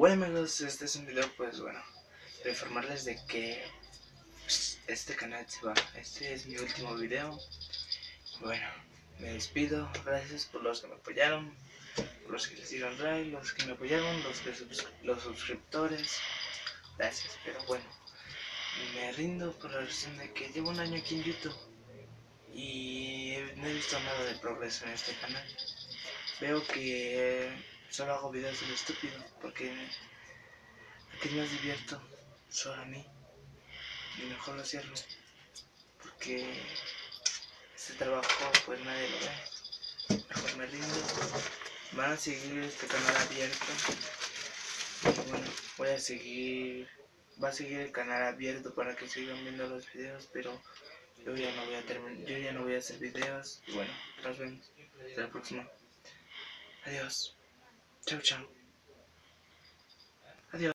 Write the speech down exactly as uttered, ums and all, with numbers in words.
Bueno amigos, este es un video pues bueno, para informarles de que pues, este canal se va. Este es mi último video. Bueno, me despido, gracias por los que me apoyaron, por los que les dieron like, los que me apoyaron, los, que subs los suscriptores, gracias. Pero bueno, me rindo por la razón de que llevo un año aquí en YouTube y no he visto nada de progreso en este canal. Veo que solo hago videos de lo estúpido, porque aquí me divierto solo a mí y mejor lo cierro, porque este trabajo pues nadie lo ve. Mejor me rindo. Van a seguir este canal abierto y bueno, voy a seguir, va a seguir el canal abierto para que sigan viendo los videos, pero yo ya no voy a terminar, yo ya no voy a hacer videos y bueno, nos vemos hasta la próxima. Adiós, chao chao.